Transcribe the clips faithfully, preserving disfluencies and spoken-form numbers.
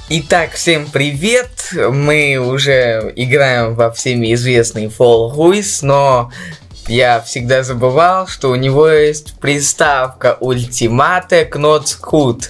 Итак, всем привет! Мы уже играем во всеми известный Fall Guys, но я всегда забывал, что у него есть приставка Ultimate Not Scoot.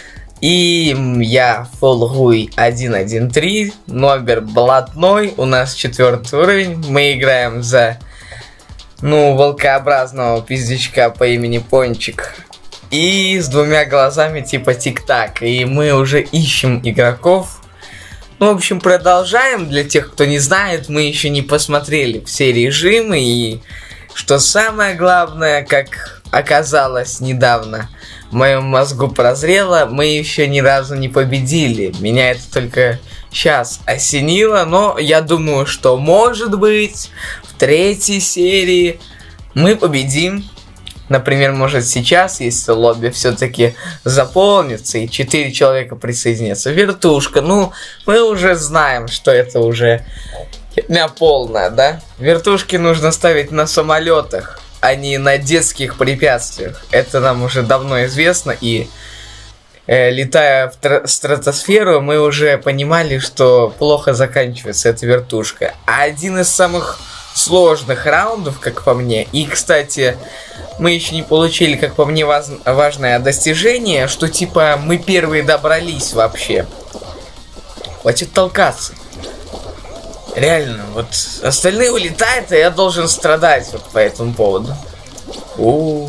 И я Fall Guys один точка один точка три, номер блатной, у нас четвертый уровень. Мы играем за, ну, волкообразного пиздячка по имени Пончик. И с двумя глазами типа тик-так. И мы уже ищем игроков. Ну, в общем, продолжаем. Для тех, кто не знает, мы еще не посмотрели все режимы. И что самое главное, как оказалось недавно, в моем мозгу прозрело, мы еще ни разу не победили. Меня это только сейчас осенило. Но я думаю, что может быть в третьей серии мы победим. Например, может сейчас, если лобби все-таки заполнится и четыре человека присоединятся. Вертушка, ну, мы уже знаем, что это уже херня полная, да? Вертушки нужно ставить на самолетах, а не на детских препятствиях. Это нам уже давно известно, и э, летая в стратосферу, мы уже понимали, что плохо заканчивается эта вертушка. А один из самых сложных раундов, как по мне, и, кстати, мы еще не получили, как по мне, ваз важное достижение, что типа мы первые добрались вообще. Хватит толкаться. Реально, вот остальные улетают, а я должен страдать вот по этому поводу. У,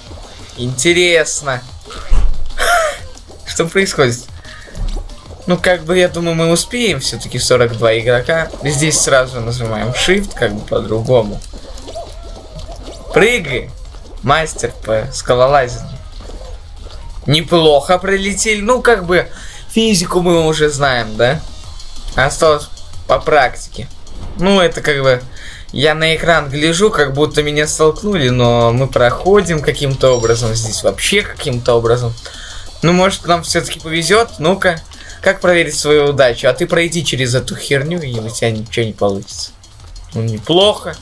интересно. Что происходит? Ну, как бы, я думаю, мы успеем. Все-таки сорок два игрока. Здесь сразу нажимаем Shift, как бы по-другому. Прыгай. Мастер по скалолазанию. Неплохо прилетели. Ну, как бы, физику мы уже знаем, да? Осталось по практике. Ну, это как бы... Я на экран гляжу, как будто меня столкнули, но мы проходим каким-то образом. Здесь вообще каким-то образом. Ну, может, нам все-таки повезет. Ну-ка. Как проверить свою удачу? А ты пройди через эту херню, и у тебя ничего не получится. Ну, неплохо.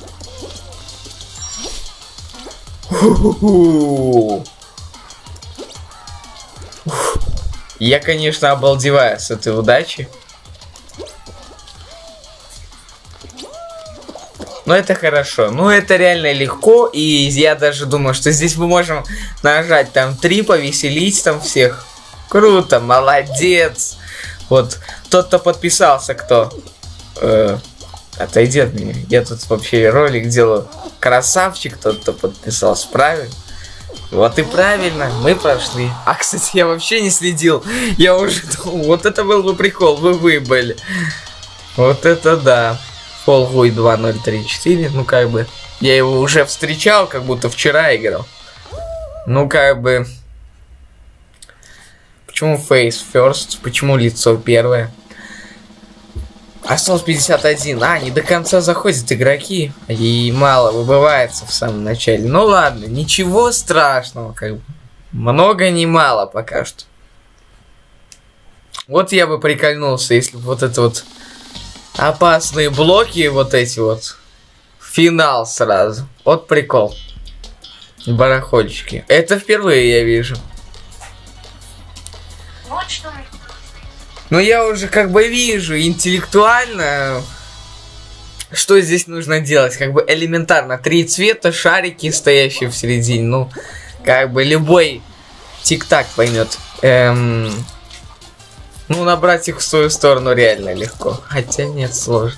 Я, конечно, обалдеваю с этой удачи. Но это хорошо. Ну, это реально легко. И я даже думаю, что здесь мы можем нажать там три, повеселить там всех. Круто, молодец. Вот, тот, кто подписался, кто... Э, отойди от меня. Я тут вообще ролик делаю. Красавчик тот, кто подписался. Правильно? Вот и правильно, мы прошли. А, кстати, я вообще не следил. Я уже думал, вот это был бы прикол, вы выбыли. Вот это да. Fall Guys два ноль три четыре. Ну, как бы, я его уже встречал, как будто вчера играл. Ну, как бы... Почему face first? Почему лицо первое? Осталось пятьдесят один. А, не до конца заходят игроки. И мало выбывается в самом начале. Ну ладно, ничего страшного. Как бы. Много не мало пока что. Вот я бы прикольнулся, если бы вот это вот опасные блоки, вот эти вот. Финал сразу. Вот прикол. Барахольчики. Это впервые я вижу. Вот что. Ну, я уже как бы вижу интеллектуально, что здесь нужно делать. Как бы элементарно. Три цвета, шарики, стоящие в середине. Ну, как бы любой тик-так поймет. Эм... Ну, набрать их в свою сторону реально легко. Хотя нет, сложно.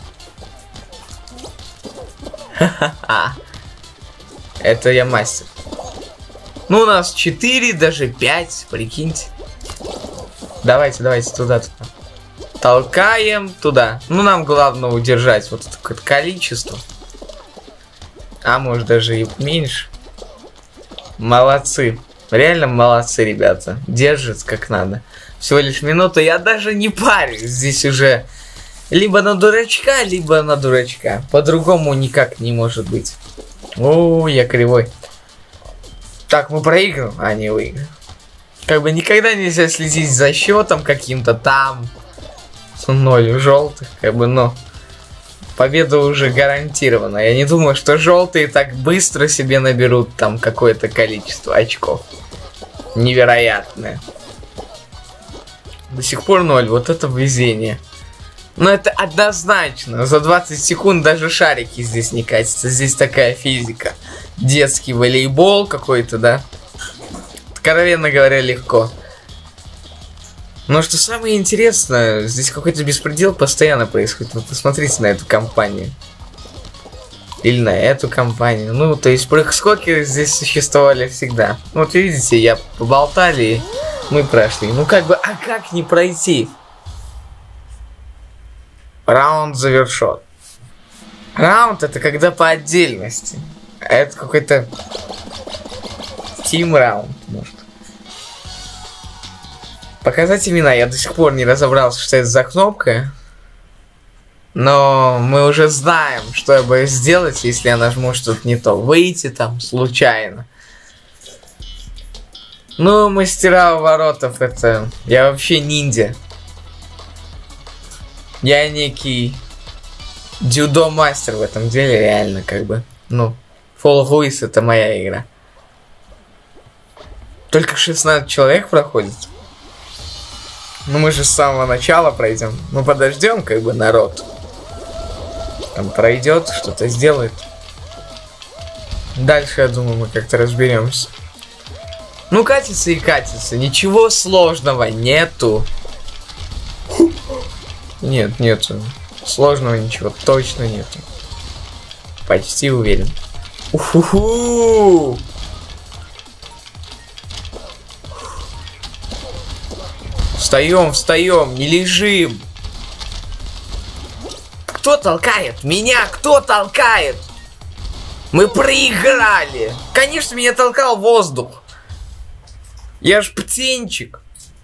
Ха-ха-ха. Это я мастер. Ну, у нас четыре, даже пять, прикиньте. Давайте, давайте, туда-туда. Толкаем туда. Ну, нам главное удержать вот такое количество. А может даже и меньше. Молодцы. Реально молодцы, ребята. Держат как надо. Всего лишь минута. Я даже не парюсь. Здесь уже либо на дурачка, либо на дурачка. По-другому никак не может быть. О, я кривой. Так, мы проиграем, а не выиграем. Как бы никогда нельзя следить за счетом каким-то там. Ноль желтых, как бы, но победа уже гарантирована. Я не думаю, что желтые так быстро себе наберут там какое-то количество очков. Невероятное. До сих пор ноль. Вот это везение. Но это однозначно. За двадцать секунд даже шарики здесь не катятся. Здесь такая физика. Детский волейбол какой-то, да? Откровенно говоря, легко. Но что самое интересное, здесь какой-то беспредел постоянно происходит. Вот посмотрите на эту компанию. Или на эту компанию. Ну, то есть прыг-скоки здесь существовали всегда. Вот видите, я поболтали, и мы прошли. Ну как бы, а как не пройти? Раунд завершен. Раунд это когда по отдельности. А это какой-то тим раунд, может. Показать имена. Я до сих пор не разобрался, что это за кнопка. Но мы уже знаем, что я боюсь сделать, если я нажму что-то не то. Выйти там случайно. Ну, мастера воротов это... Я вообще ниндзя. Я некий дзюдо-мастер в этом деле, реально, как бы. Ну, Fall Guys это моя игра. Только шестнадцать человек проходит. Ну, мы же с самого начала пройдем. Ну, подождем, как бы, народ. Там пройдет, что-то сделает. Дальше, я думаю, мы как-то разберемся. Ну, катится и катится. Ничего сложного нету. Нет, нету. Сложного ничего точно нету. Почти уверен. Уху-ху! Встаем, встаем, не лежим. Кто толкает? Меня кто толкает? Мы проиграли. Конечно, меня толкал воздух. Я ж птенчик.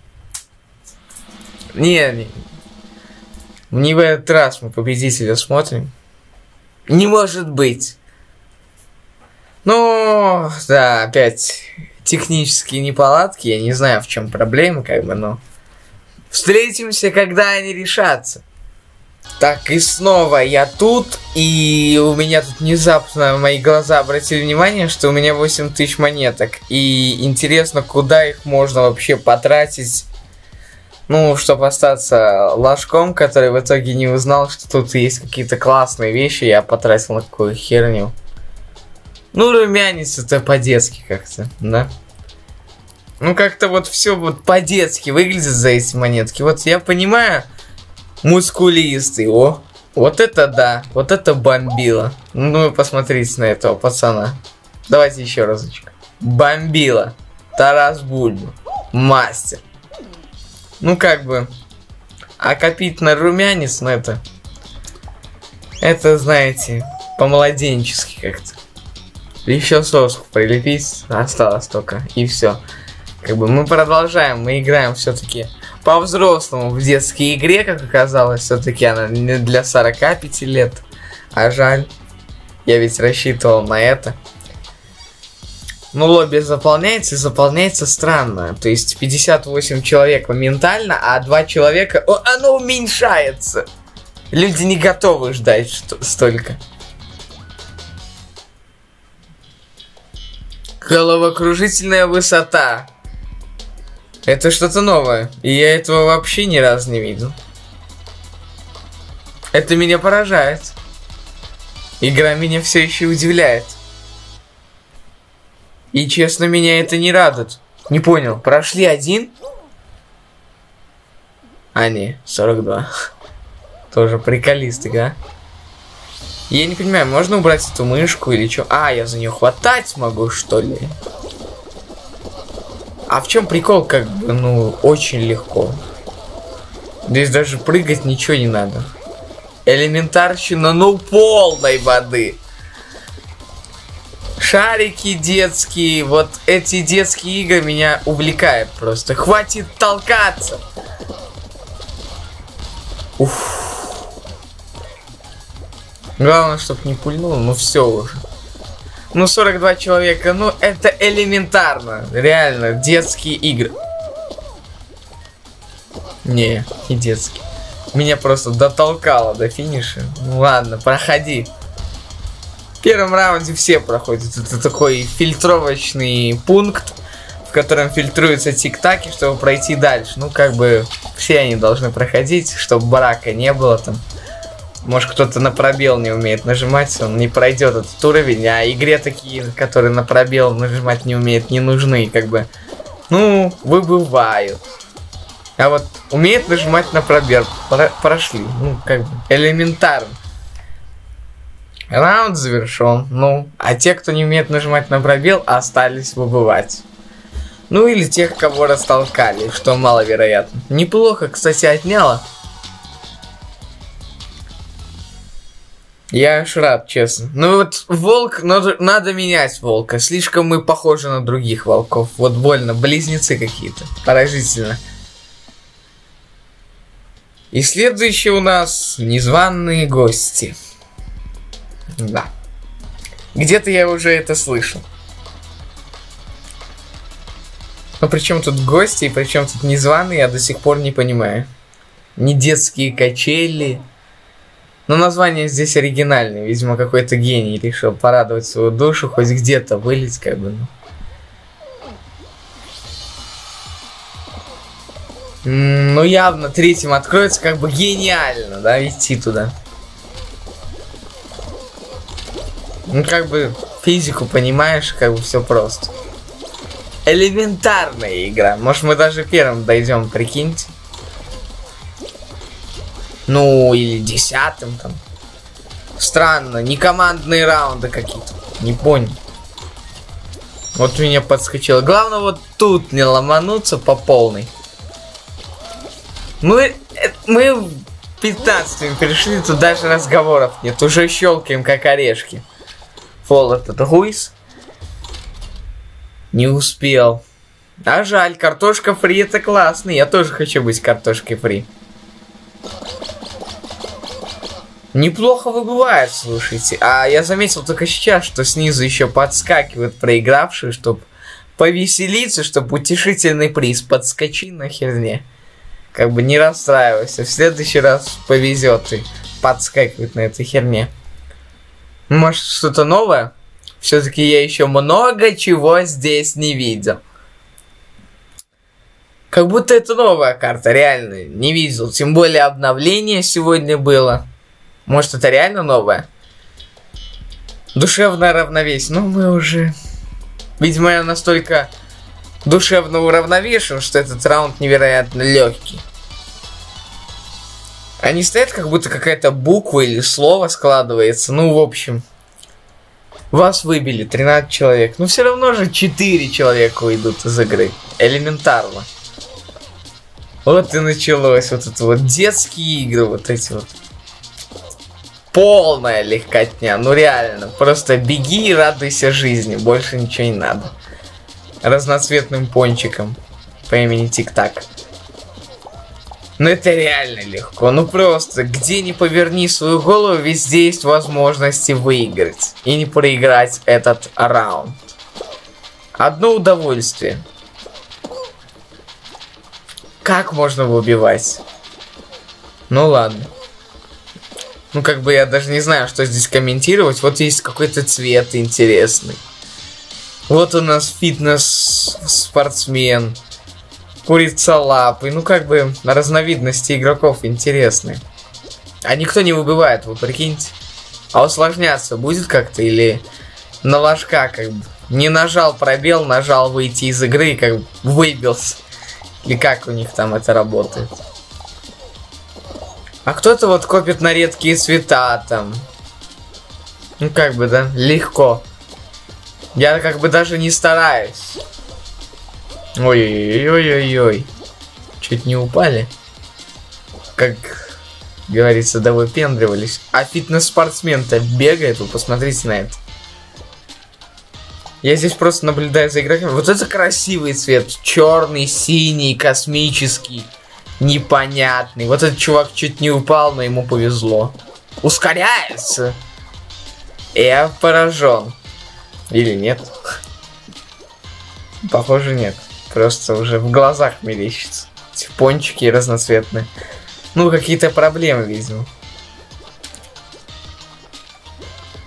Не, не. Не в этот раз мы победителя смотрим. Не может быть. Ну, да, опять технические неполадки. Я не знаю, в чем проблема, как бы, но... Встретимся, когда они решатся. Так, и снова я тут, и у меня тут внезапно мои глаза обратили внимание, что у меня восемь тысяч монеток. И интересно, куда их можно вообще потратить, ну, чтобы остаться ложком, который в итоге не узнал, что тут есть какие-то классные вещи, я потратил на какую херню. Ну, румянец это по-детски как-то, да? Ну, как-то вот все вот по-детски выглядит за эти монетки. Вот я понимаю, мускулистый, о, вот это да, вот это бомбило. Ну, посмотрите на этого пацана. Давайте еще разочек. Бомбило. Тарас Бульба. Мастер. Ну, как бы, а копить на румянец, ну, это, это, знаете, по-младенчески как-то. Еще соску прилепить осталось только, и все. Как бы мы продолжаем, мы играем все-таки по-взрослому в детской игре, как оказалось. Все-таки она не для сорока пяти лет. А жаль. Я ведь рассчитывал на это. Ну, лобби заполняется, и заполняется странно. То есть пятьдесят восемь человек моментально, а два человека... О, оно уменьшается. Люди не готовы ждать что столько. Головокружительная высота. Это что-то новое. И я этого вообще ни разу не видел. Это меня поражает. Игра меня все еще удивляет. И честно, меня это не радует. Не понял, прошли один? А, не, сорок два. Тоже приколист, да? Я не понимаю, можно убрать эту мышку или что? А, я за нее хватать могу, что ли? А в чем прикол, как бы, ну, очень легко. Здесь даже прыгать ничего не надо. Элементарщина, ну, полной воды. Шарики детские, вот эти детские игры меня увлекают просто. Хватит толкаться. Уф. Главное, чтоб не пульнуло, ну все уже. Ну, сорок два человека, ну, это элементарно. Реально, детские игры. Не, не детские. Меня просто дотолкало до финиша. Ну, ладно, проходи. В первом раунде все проходят. Это такой фильтровочный пункт, в котором фильтруются тик-таки, чтобы пройти дальше. Ну, как бы, все они должны проходить, чтобы брака не было там. Может, кто-то на пробел не умеет нажимать, он не пройдет этот уровень, а игре такие, которые на пробел нажимать не умеют, не нужны, как бы. Ну, выбывают. А вот умеет нажимать на пробел, про прошли, ну, как бы, элементарно. Раунд завершен, ну, а те, кто не умеет нажимать на пробел, остались выбывать. Ну, или тех, кого растолкали, что маловероятно. Неплохо, кстати, отняло. Я аж рад, честно. Ну вот волк, надо, надо менять волка. Слишком мы похожи на других волков. Вот больно, близнецы какие-то. Поразительно. И следующие у нас незваные гости. Да. Где-то я уже это слышал. Но при чем тут гости и при чем тут незваные, я до сих пор не понимаю. Не детские качели. Но название здесь оригинальное. Видимо, какой-то гений решил порадовать свою душу, хоть где-то вылить, как бы, ну. Ну, явно третьим откроется, как бы гениально, да, идти туда. Ну, как бы физику понимаешь, как бы все просто. Элементарная игра. Может, мы даже первым дойдем, прикиньте. Ну, или десятым там. Странно, не командные раунды какие-то. Не понял. Вот меня подскочило. Главное вот тут не ломануться по полной. Мы, мы в пятнадцатом перешли, тут даже разговоров нет. Уже щелкаем как орешки. Фол этот Руис. Не успел. А жаль, картошка фри это классно. Я тоже хочу быть картошкой фри. Неплохо выбывает, слушайте. А я заметил только сейчас, что снизу еще подскакивают проигравшие, чтобы повеселиться, чтобы утешительный приз. Подскочи на херне. Как бы не расстраивайся. В следующий раз повезет и подскакивает на этой херне. Может, что-то новое? Все-таки я еще много чего здесь не видел. Как будто это новая карта, реально. Не видел. Тем более обновление сегодня было. Может, это реально новое? Душевное равновесие. Ну, мы уже... Видимо, я настолько душевно уравновешен, что этот раунд невероятно легкий. Они стоят, как будто какая-то буква или слово складывается. Ну, в общем... Вас выбили, тринадцать человек. Но все равно же четыре человека уйдут из игры. Элементарно. Вот и началось вот это вот детские игры, вот эти вот. Полная легкотня, ну реально. Просто беги и радуйся жизни, больше ничего не надо. Разноцветным пончиком по имени Тик-Так. Ну это реально легко, ну просто, где ни поверни свою голову, везде есть возможности выиграть. И не проиграть этот раунд. Одно удовольствие. Как можно выбивать? Ну ладно. Ну как бы я даже не знаю, что здесь комментировать. Вот есть какой-то цвет интересный. Вот у нас фитнес-спортсмен. Курица лапы. Ну, как бы, разновидности игроков интересные. А никто не выбивает, вы прикиньте. А усложняться будет как-то? Или на ложка, как бы, не нажал пробел, нажал выйти из игры и как бы выбился. Или как у них там это работает? А кто-то вот копит на редкие цвета там. Ну, как бы, да, легко. Я как бы даже не стараюсь. Ой-ой-ой-ой-ой. Чуть не упали. Как говорится, да выпендривались. А фитнес-спортсмен-то бегает, вы посмотрите на это. Я здесь просто наблюдаю за игроками. Вот это красивый цвет. Черный, синий, космический. Непонятный. Вот этот чувак чуть не упал, но ему повезло. Ускоряется. Я поражен. Или нет? Похоже, нет. Просто уже в глазах мерещится. Эти пончики разноцветные. Ну, какие-то проблемы, видимо.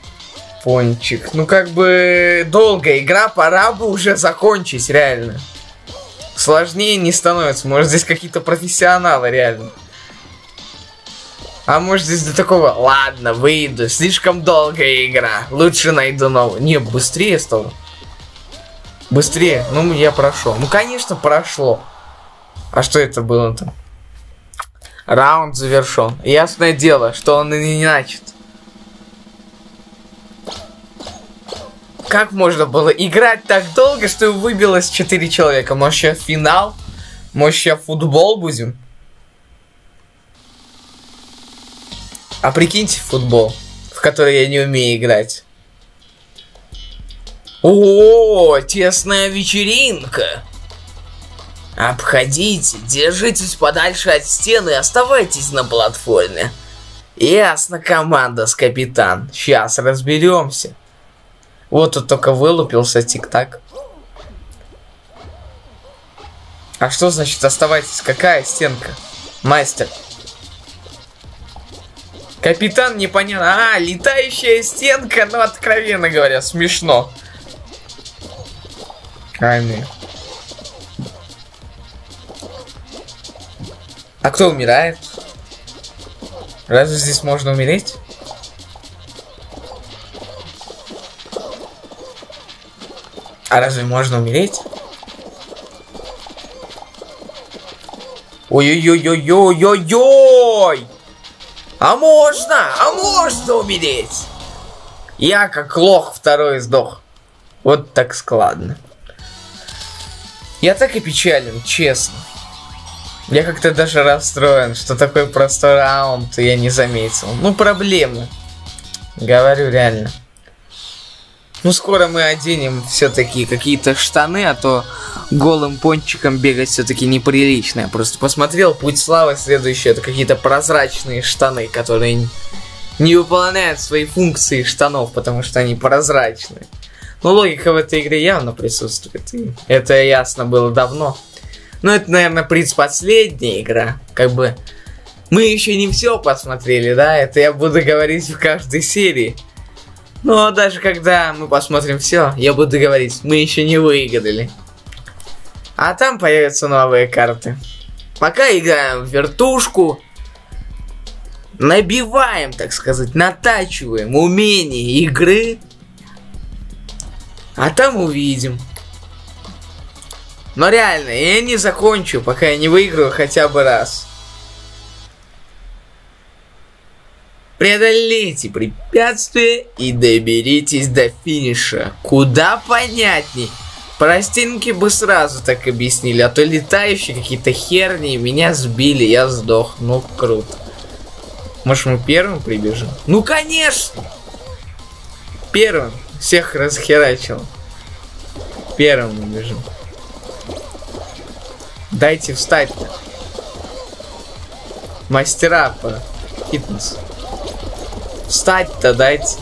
Пончик. Ну, как бы долгая игра, пора бы уже закончить, реально. Сложнее не становится. Может, здесь какие-то профессионалы реально. А может, здесь до такого... Ладно, выйду. Слишком долгая игра. Лучше найду новую. Не, быстрее стало. Быстрее. Ну, я прошел. Ну, конечно, прошло. А что это было там? Раунд завершен. Ясное дело, что он и не начат. Как можно было играть так долго, что выбилось четыре человека? Может, сейчас финал? Может, сейчас футбол будем? А прикиньте футбол, в который я не умею играть. О, тесная вечеринка. Обходите, держитесь подальше от стены и оставайтесь на платформе. Ясно, команда с капитан. Сейчас разберемся. Вот тут только вылупился тик-так. А что значит оставайтесь? Какая стенка? Мастер. Капитан непонятно. А, летающая стенка, ну, откровенно говоря, смешно. Кайны. А кто умирает? Разве здесь можно умереть? А разве можно умереть? Ой-ой-ой-ой-ой-ой-ой! А можно! А можно умереть! Я как лох второй сдох. Вот так складно. Я так и печален, честно. Я как-то даже расстроен, что такой простой раунд я не заметил. Ну, проблемы. Говорю реально. Ну, скоро мы оденем все-таки какие-то штаны, а то голым пончиком бегать все-таки неприлично. Я просто посмотрел, путь славы следующий, это какие-то прозрачные штаны, которые не выполняют свои функции штанов, потому что они прозрачные. Но логика в этой игре явно присутствует, и это ясно было давно. Но это, наверное, предпоследняя игра, как бы... Мы еще не все посмотрели, да, это я буду говорить в каждой серии. Но даже когда мы посмотрим все, я буду говорить, мы еще не выиграли. А там появятся новые карты. Пока играем в вертушку, набиваем, так сказать, натачиваем умения игры. А там увидим. Но реально, я не закончу, пока я не выиграю хотя бы раз. Преодолейте препятствия и доберитесь до финиша. Куда понятней. Простинки бы сразу так объяснили, а то летающие какие-то херни меня сбили, я сдох. Ну, круто. Может, мы первым прибежим? Ну, конечно! Первым. Всех расхерачил. Первым мы бежим. Дайте встать-то. Мастера по фитнесу. Встать-то дайте.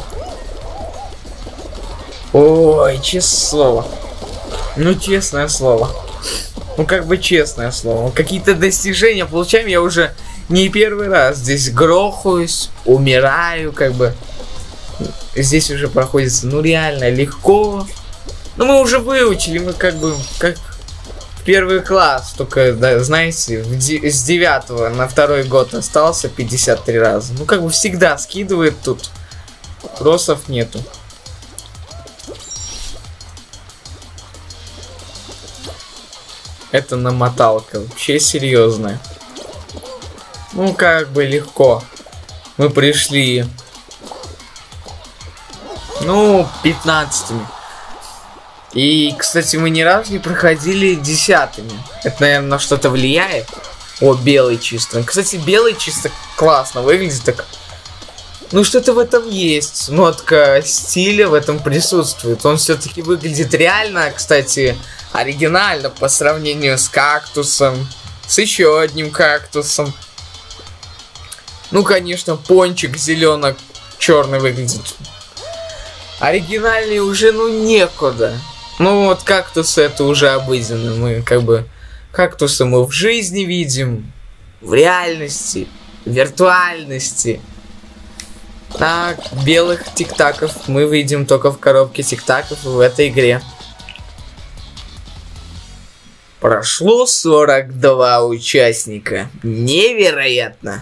Ой, честное слово. Ну, честное слово. Ну, как бы честное слово. Какие-то достижения получаем. Я уже не первый раз здесь грохаюсь, умираю, как бы. Здесь уже проходится, ну, реально легко. Ну, мы уже выучили, мы как бы, как первый класс. Только, да, знаете, в де с девятого на второй год остался пятьдесят три раза. Ну, как бы всегда скидывает тут. Кросов нету. Это намоталка, вообще серьезная. Ну, как бы легко. Мы пришли, ну, пятнадцатыми. И, кстати, мы ни разу не проходили десятыми. Это, наверное, на что-то влияет. О, белый чисто. Кстати, белый чисто классно выглядит так. Ну, что-то в этом есть. Нотка стиля в этом присутствует. Он все-таки выглядит реально, кстати, оригинально по сравнению с кактусом. С еще одним кактусом. Ну, конечно, пончик зелено-черный выглядит. Оригинальный уже, ну, некуда. Ну, вот кактусы это уже обыденно. Мы, как бы, кактусы мы в жизни видим. В реальности. В виртуальности. Так, белых тик-таков мы видим только в коробке тик-таков в этой игре. Прошло сорок два участника. Невероятно.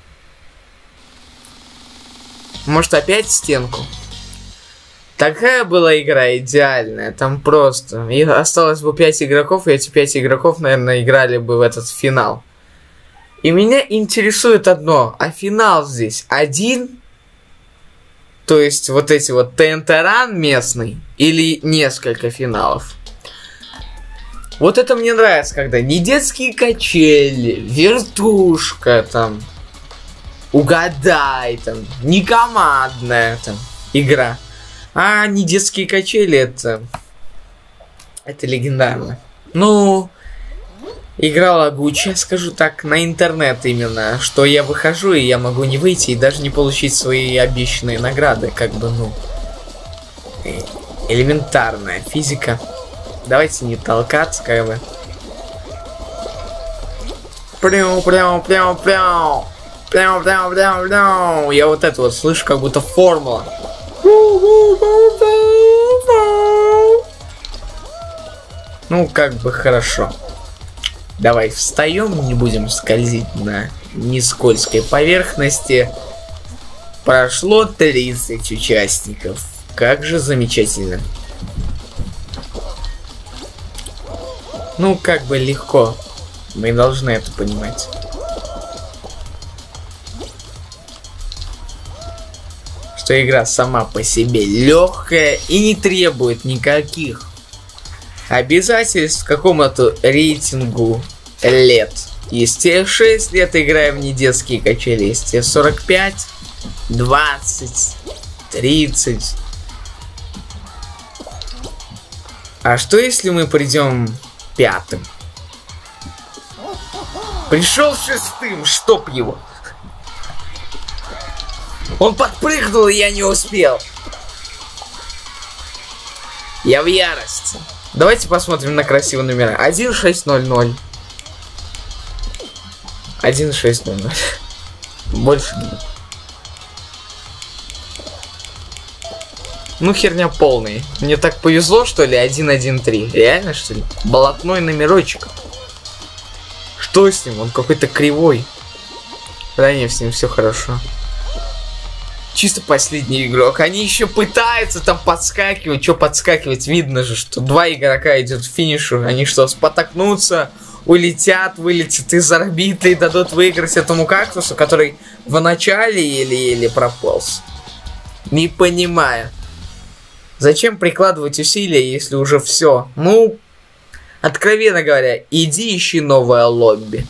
Может, опять стенку? Такая была игра идеальная. Там просто... И осталось бы пять игроков, и эти пять игроков, наверное, играли бы в этот финал. И меня интересует одно. А финал здесь один? То есть вот эти вот ТНТ-ран местный? Или несколько финалов? Вот это мне нравится, когда не детские качели, вертушка там, угадай там, не командная там игра. А не детские качели, это... Это легендарно. Ну, игра лагучая, скажу так, на интернет именно. Что я выхожу, и я могу не выйти, и даже не получить свои обещанные награды. Как бы, ну... Элементарная физика. Давайте не толкаться, как бы. Прям, прям, прям, прям. Прям, прям, прям, прям. Я вот это вот слышу, как будто формула. Ну, как бы хорошо. Давай встаем, не будем скользить на нескользкой поверхности. Прошло тридцать участников. Как же замечательно. Ну, как бы легко. Мы должны это понимать. Что игра сама по себе легкая и не требует никаких обязательств к какому-то рейтингу лет. Есть те шесть лет, играем в не детские качели. Есть те сорок пять, двадцать, тридцать. А что если мы придем пятым? Пришел шестым, чтоб его. Он подпрыгнул, и я не успел. Я в ярости. Давайте посмотрим на красивые номера. один шесть ноль ноль. один шесть ноль ноль. Больше нет. Ну, херня полная. Мне так повезло, что ли, один один три. Реально, что ли? Болотной номерочек. Что с ним? Он какой-то кривой. Да не, с ним все хорошо. Чисто последний игрок. Они еще пытаются там подскакивать. Что подскакивать? Видно же, что два игрока идут в финишу. Они что, спотыкнутся, улетят, вылетят из орбиты и дадут выиграть этому кактусу, который в начале еле-еле прополз. Не понимаю. Зачем прикладывать усилия, если уже все? Ну, откровенно говоря, иди ищи новое лобби.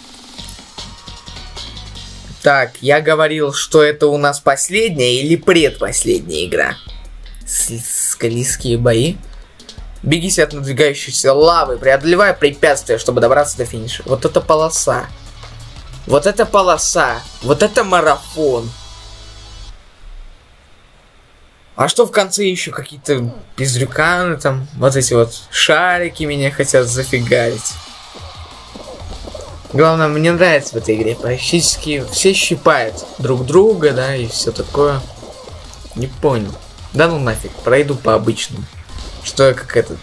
Так, я говорил, что это у нас последняя или предпоследняя игра. Скалистские бои. Бегите от надвигающейся лавы, преодолевая препятствия, чтобы добраться до финиша. Вот это полоса. Вот это полоса. Вот это марафон. А что в конце еще какие-то пиздрюканы там? Вот эти вот шарики меня хотят зафигарить. Главное, мне нравится в этой игре. Практически все щипают друг друга, да, и все такое. Не понял. Да ну нафиг, пройду по обычному. Что я как этот...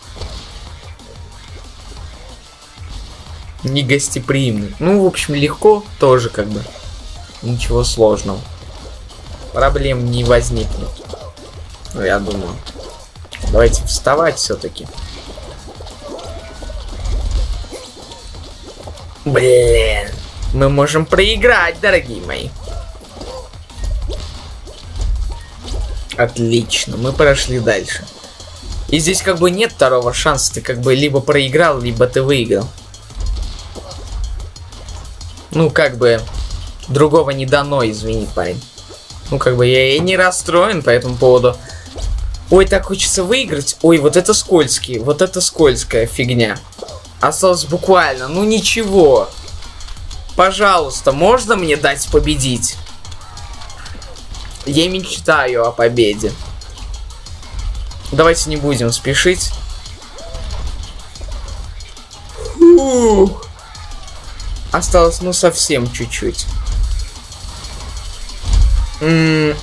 негостеприимный. Ну, в общем, легко тоже как бы. Ничего сложного. Проблем не возникнет. Ну, я думаю. Давайте вставать все-таки. Блин. Мы можем проиграть, дорогие мои. Отлично, мы прошли дальше. И здесь как бы нет второго шанса. Ты как бы либо проиграл, либо ты выиграл. Ну, как бы другого не дано, извини, парень. Ну, как бы я и не расстроен по этому поводу. Ой, так хочется выиграть. Ой, вот это скользкий. Вот это скользкая фигня. Осталось буквально. Ну, ничего. Пожалуйста, можно мне дать победить? Я мечтаю о победе. Давайте не будем спешить. Фух. Осталось, ну, совсем чуть-чуть. М-м-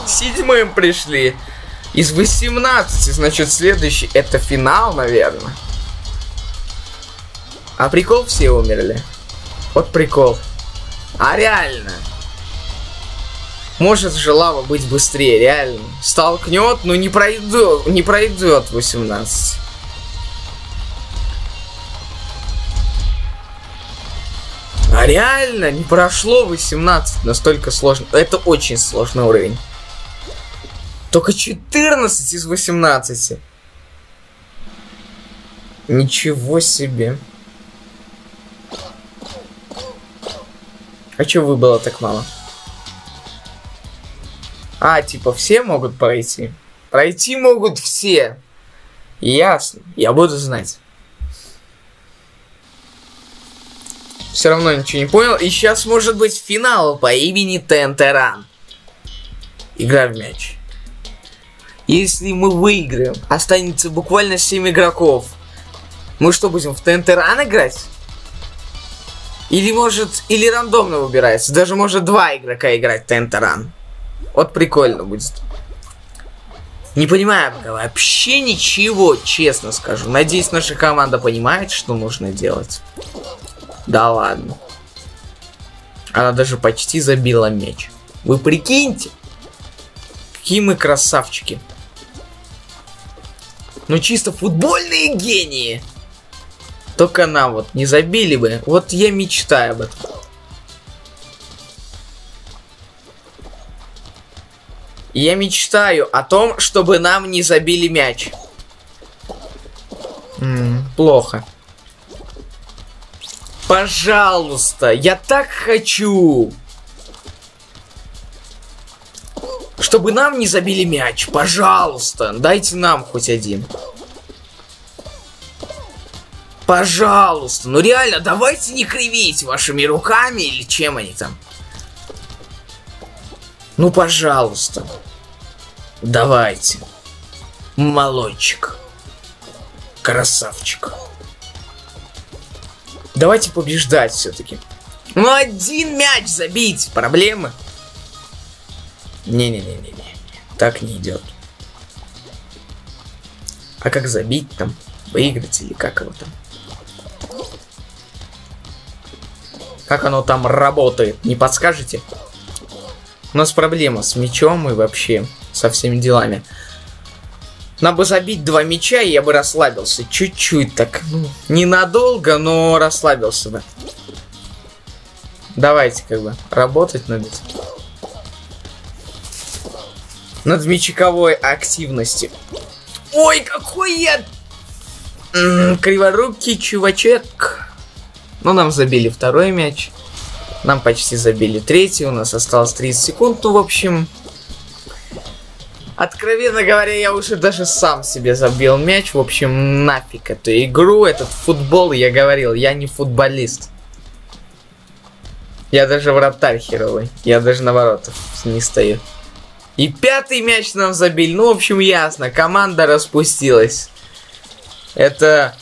седьмым пришли. Из восемнадцати, значит, следующий это финал, наверное. А прикол, все умерли. Вот прикол. А реально. Может же лава быть быстрее, реально. Столкнет, но не пройдет, не пройдет восемнадцать. А реально не прошло восемнадцать, настолько сложно. Это очень сложный уровень. Только четырнадцать из восемнадцати. Ничего себе. А чё выбыло так мало? А, типа все могут пройти? Пройти могут все. Ясно. Я буду знать. Все равно ничего не понял. И сейчас может быть финал по имени тэ эн тэ Run. Игра в мяч. Если мы выиграем, останется буквально семь игроков. Мы что, будем в тэ эн тэ Run играть? Или может, или рандомно выбирается. Даже может два игрока играть в тэ эн тэ Run. Вот прикольно будет. Не понимаю пока вообще ничего, честно скажу. Надеюсь, наша команда понимает, что нужно делать. Да ладно. Она даже почти забила мяч. Вы прикиньте. Какие мы красавчики. Ну чисто футбольные гении. Только нам вот не забили бы. Вот я мечтаю об этом. Я мечтаю о том, чтобы нам не забили мяч. М-м, плохо. Пожалуйста, я так хочу. Чтобы нам не забили мяч. Пожалуйста, дайте нам хоть один. Пожалуйста, ну реально, давайте не кривить вашими руками или чем они там. Ну, пожалуйста. Давайте. Молодчик. Красавчик. Давайте побеждать все-таки. Ну, один мяч забить. Проблемы? Не-не-не-не-не. Так не идет. А как забить там? Выиграть или как его там? Как оно там работает? Не подскажете? У нас проблема с мячом и вообще со всеми делами. Надо бы забить два мяча, и я бы расслабился. Чуть-чуть так. Ну, ненадолго, но расслабился бы. Давайте как бы работать над этим. Над мячиковой активностью. Ой, какой я... М-м, криворукий чувачек. Ну, нам забили второй мяч. Нам почти забили третий, у нас осталось тридцать секунд, ну, в общем... Откровенно говоря, я уже даже сам себе забил мяч, в общем, нафиг эту игру, этот футбол, я говорил, я не футболист. Я даже вратарь херовый, я даже на воротах не стою. И пятый мяч нам забили, ну, в общем, ясно, команда распустилась. Это...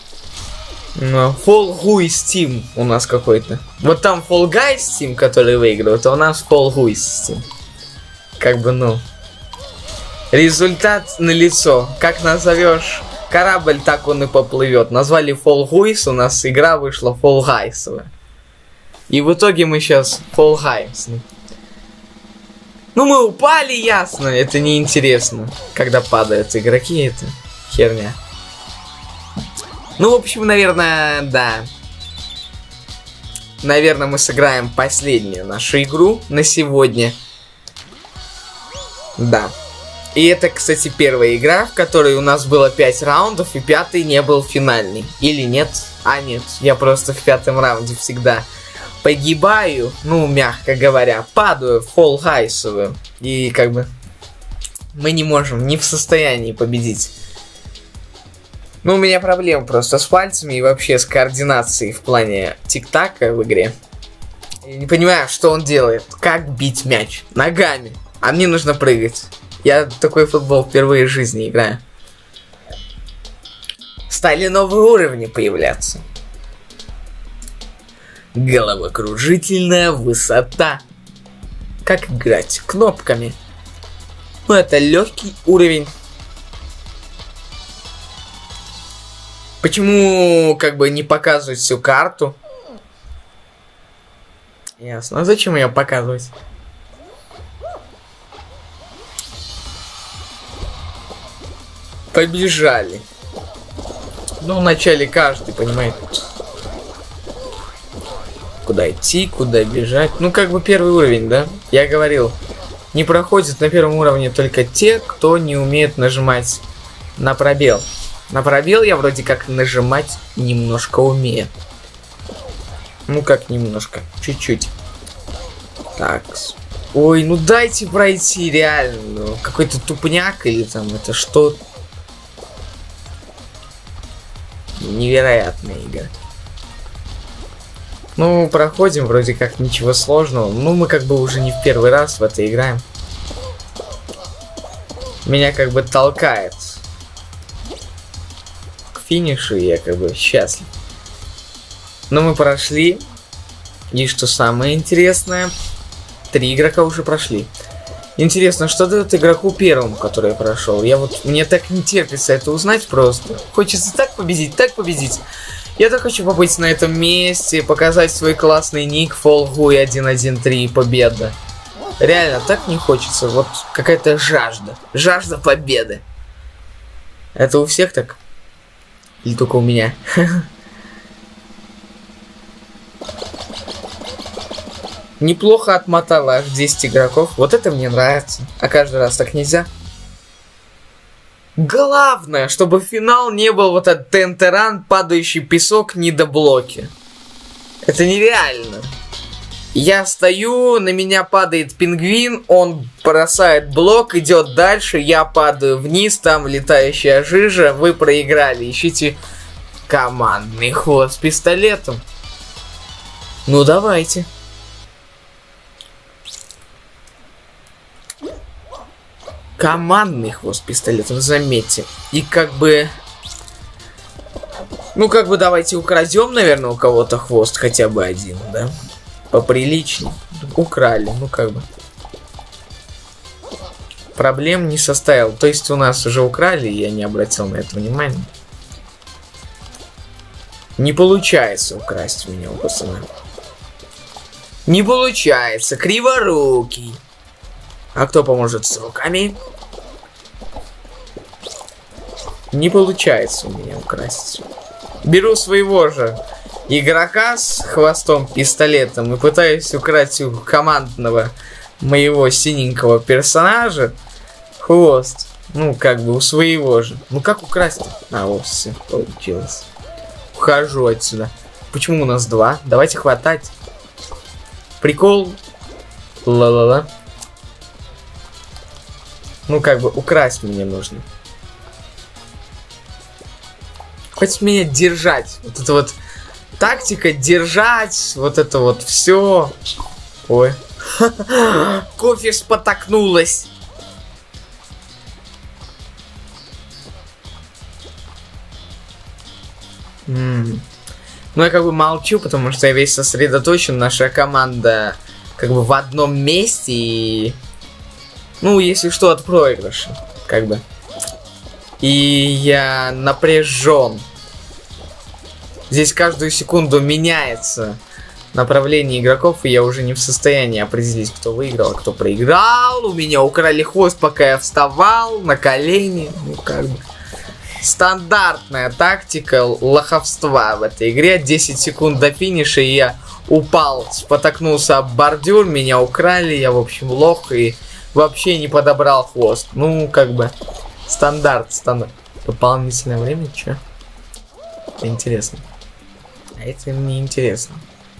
Fall Guys Team у нас какой-то. Вот там Fall Guys Team, который выигрывает, а у нас Fall Guys Team. Как бы, ну... Результат налицо. Как назовешь корабль, так он и поплывет. Назвали Fall Guys, у нас игра вышла Fall Guys. И в итоге мы сейчас Fall Guys. Ну, мы упали, ясно, это неинтересно. Когда падают игроки, это херня. Ну, в общем, наверное, да. Наверное, мы сыграем последнюю нашу игру на сегодня. Да. И это, кстати, первая игра, в которой у нас было пять раундов, и пятый не был финальный. Или нет? А, нет. Я просто в пятом раунде всегда погибаю, ну, мягко говоря, падаю в Fall Guys. И как бы мы не можем, не в состоянии победить. Ну, у меня проблема просто с пальцами и вообще с координацией в плане тик-така в игре. Я не понимаю, что он делает. Как бить мяч? Ногами. А мне нужно прыгать. Я такой футбол впервые в жизни играю. Стали новые уровни появляться. Головокружительная высота. Как играть? Кнопками. Ну, это легкий уровень. Почему, как бы, не показывать всю карту? Ясно. А зачем ее показывать? Побежали. Ну, вначале каждый понимает, куда идти, куда бежать. Ну, как бы первый уровень, да? Я говорил, не проходят на первом уровне только те, кто не умеет нажимать на пробел. На пробел я вроде как нажимать немножко умею. Ну, как немножко. Чуть-чуть. Так. Ой, ну дайте пройти, реально. Какой-то тупняк или там это что? Невероятная игра. Ну, проходим, вроде как ничего сложного. Ну, мы как бы уже не в первый раз в это играем. Меня как бы толкает к финишу, и я как бы счастлив. Но мы прошли. И что самое интересное, три игрока уже прошли. Интересно, что дает игроку первому, который я прошел? Я вот, мне так не терпится это узнать просто. Хочется так победить, так победить. Я так хочу побыть на этом месте, показать свой классный ник Фолгуй один один три, победа. Реально, так не хочется. Вот какая-то жажда. Жажда победы. Это у всех так? Или только у меня? Неплохо отмотало аж десять игроков. Вот это мне нравится. А каждый раз так нельзя. Главное, чтобы финал не был вот этот тентеран, падающий песок, недоблоки. Это нереально. Я стою, на меня падает пингвин, он бросает блок, идет дальше, я падаю вниз, там летающая жижа, вы проиграли. Ищите командный хвост с пистолетом. Ну давайте. Командный хвост пистолетом, заметьте. И как бы... Ну, как бы давайте украдем, наверное, у кого-то хвост хотя бы один, да? Поприличнее. Украли, ну как бы. Проблем не составил. То есть у нас уже украли, и я не обратил на это внимания. Не получается украсть у меня у пацана. Не получается. Криворукий. А кто поможет с руками? Не получается у меня украсть. Беру своего же игрока с хвостом пистолетом и пытаюсь украсть у командного моего синенького персонажа хвост. Ну, как бы у своего же. Ну, как украсть? А, вот, все, получилось. Ухожу отсюда. Почему у нас два? Давайте хватать. Прикол. Ла-ла-ла. Ну, как бы, украсть мне нужно. Хоть меня держать. Вот это вот тактика держать. Вот это вот все. Ой. Кофе спотокнулась. М-м. Ну, я как бы молчу, потому что я весь сосредоточен. Наша команда как бы в одном месте и... Ну, если что, от проигрыша, как бы. И я напряжен. Здесь каждую секунду меняется направление игроков, и я уже не в состоянии определить, кто выиграл, а кто проиграл. У меня украли хвост, пока я вставал на колени. Ну, как бы. Стандартная тактика лоховства в этой игре. десять секунд до финиша, и я упал, спотыкнулся об бордюр, меня украли, я, в общем, лох, и... Вообще не подобрал хвост. Ну, как бы, стандарт, стандарт. Дополнительное время, чё? Это интересно. А это мне интересно.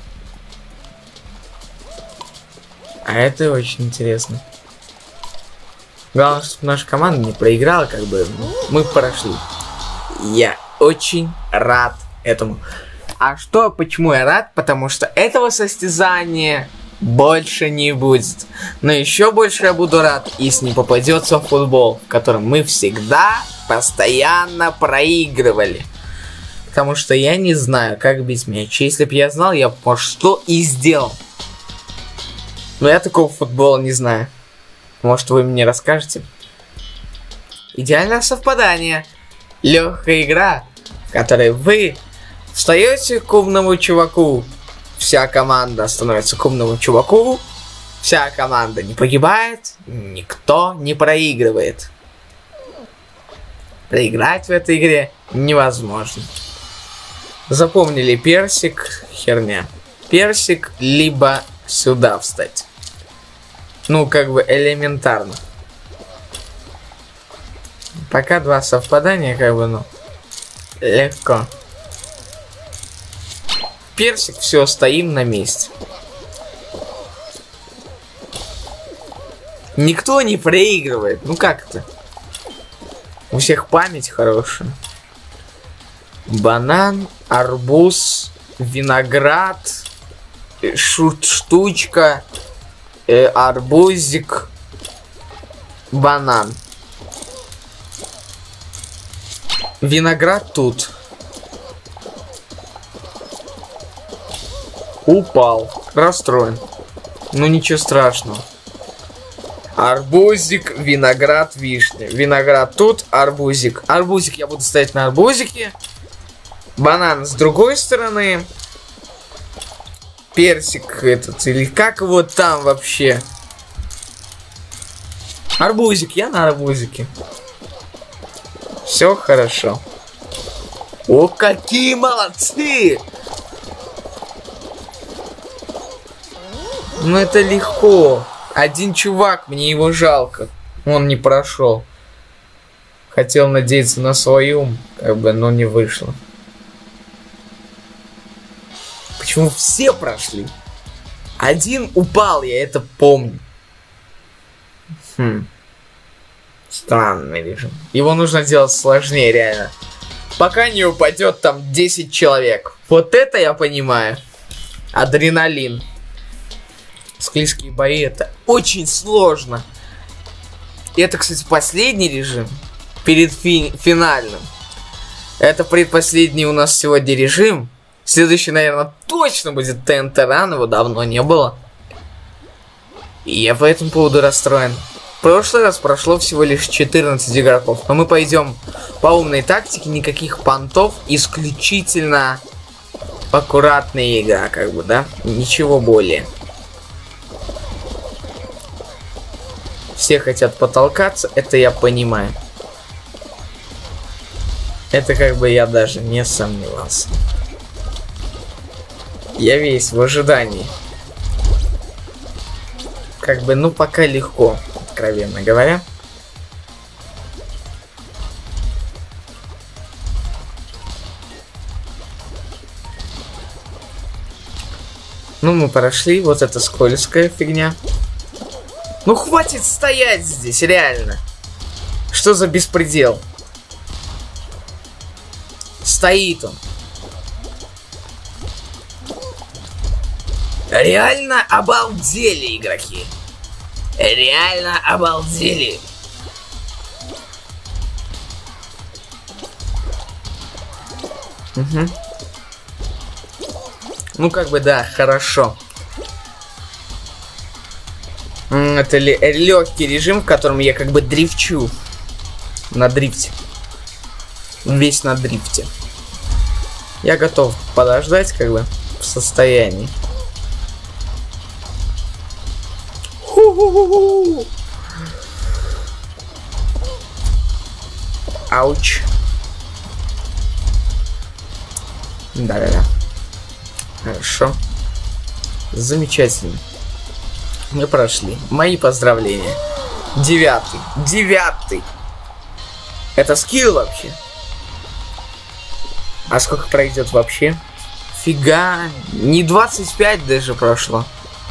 А это очень интересно. Главное, чтобы наша команда не проиграла, как бы, мы прошли. Я очень рад этому. А что, почему я рад? Потому что этого состязания... больше не будет. Но еще больше я буду рад, если не попадется в футбол, в котором мы всегда постоянно проигрывали. Потому что я не знаю, как без мяча. Если бы я знал, я бы что и сделал. Но я такого футбола не знаю. Может, вы мне расскажете? идеальное совпадение. Легкая игра, в которой вы встаете к умному чуваку. Вся команда становится к умному чуваку. Вся команда не погибает. Никто не проигрывает. Проиграть в этой игре невозможно. Запомнили персик? Херня. Персик либо сюда встать. Ну, как бы элементарно. Пока два совпадания, как бы, ну, легко. Персик, все, стоим на месте. Никто не проигрывает. Ну как это? У всех память хорошая. Банан, арбуз, виноград, шут, штучка, э, арбузик, банан. Виноград тут. Упал. Расстроен. Ну ничего страшного. Арбузик, виноград, вишня. Виноград тут, арбузик. Арбузик я буду стоять на арбузике. Банан с другой стороны. Персик этот, или как его там вообще? Арбузик, я на арбузике. Все хорошо. О, какие молодцы! Ну это легко. Один чувак, мне его жалко. Он не прошел. Хотел надеяться на свой ум, как бы, но не вышло. Почему все прошли? Один упал, я это помню. Хм. Странный режим. Его нужно делать сложнее, реально. Пока не упадет там десять человек. Вот это я понимаю. Адреналин. Склизкие бои — это очень сложно. И это, кстати, последний режим перед фи финальным. Это предпоследний у нас сегодня режим. Следующий, наверное, точно будет ТНТ Ран, его давно не было. И я по этому поводу расстроен. В прошлый раз прошло всего лишь четырнадцать игроков. Но мы пойдем по умной тактике, никаких понтов, исключительно аккуратная игра, как бы, да? Ничего более. Все хотят потолкаться, это я понимаю. Это как бы я даже не сомневался. Я весь в ожидании. Как бы, ну, пока легко, откровенно говоря. Ну, мы прошли, вот эта скользкая фигня. Ну, хватит стоять здесь, реально. Что за беспредел? Стоит он. Реально обалдели игроки. Реально обалдели. Угу. Ну, как бы, да, хорошо. Это ли легкий режим, в котором я как бы дрифчу. На дрифте. Весь на дрифте. Я готов подождать, как бы, в состоянии. Ху-ху-ху-ху. Ауч. Да-да-да. Хорошо. Замечательно. Мы прошли. Мои поздравления. Девятый. Девятый. Это скилл вообще. А сколько пройдет вообще? Фига. Не двадцать пять даже прошло.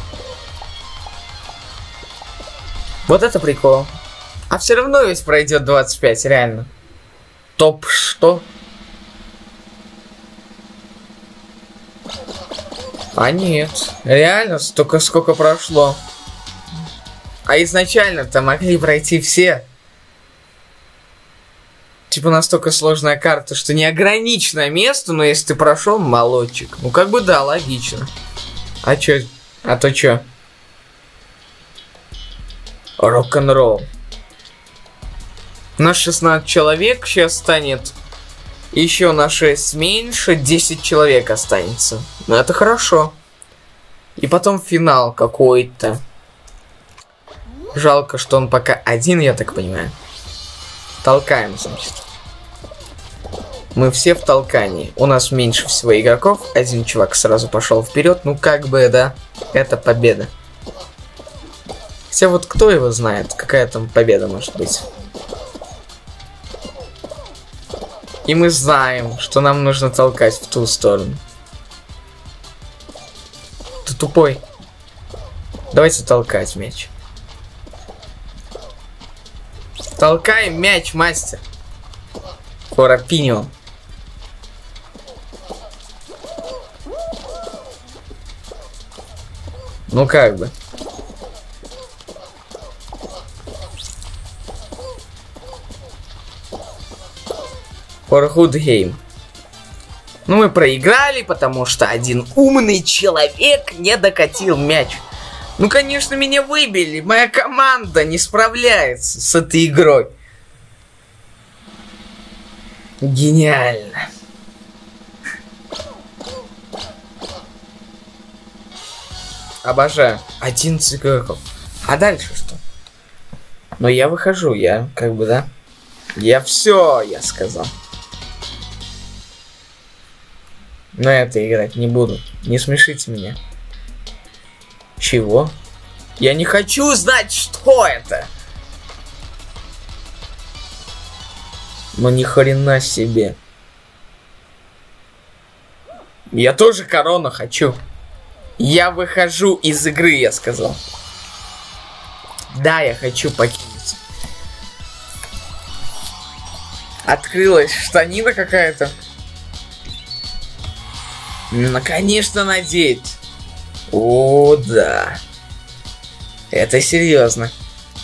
Вот это прикол. А все равно ведь пройдет двадцать пять, реально. Топ что? А нет. Реально, столько сколько прошло. А изначально-то могли пройти все. Типа настолько сложная карта, что неограниченное место, но если ты прошел, молодчик. Ну как бы да, логично. А чё? А то чё? Рок-н-ролл. У нас шестнадцать человек, сейчас станет еще на шесть меньше, десять человек останется. Ну это хорошо. И потом финал какой-то. Жалко, что он пока один, я так понимаю. Толкаем, значит. Мы все в толкании. У нас меньше всего игроков. Один чувак сразу пошел вперед. Ну как бы, да, это победа. Хотя вот кто его знает, какая там победа может быть. И мы знаем, что нам нужно толкать в ту сторону. Ты тупой. Давайте толкать мяч. Толкаем мяч, мастер. Форапиньо. Ну как бы. For good game. Ну мы проиграли, потому что один умный человек не докатил мяч. Ну конечно меня выбили. Моя команда не справляется с этой игрой. Гениально. Обожаю. одиннадцать игроков. А дальше что? Но я выхожу, я как бы, да? Я все, я сказал. Но это играть не буду. Не смешите меня. Чего? Я не хочу знать, что это. Ну ни хрена себе. Я тоже корону хочу. Я выхожу из игры, я сказал. Да, я хочу покинуть. Открылась штанина какая-то. Ну, конечно, надеть. О, да. Это серьезно.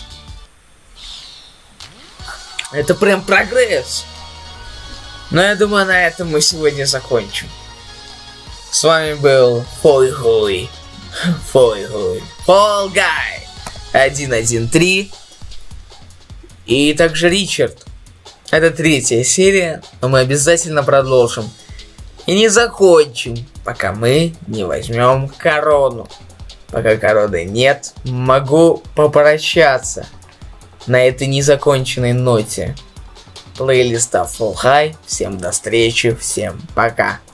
Это прям прогресс. Но я думаю, на этом мы сегодня закончим. С вами был Фой Хуй. Фой Хуй. Fall Guy. один один три. И также Ричард. Это третья серия, но мы обязательно продолжим. И не закончим, пока мы не возьмем корону. Пока короны нет, могу попрощаться на этой незаконченной ноте плейлиста Fall High. Всем до встречи, всем пока.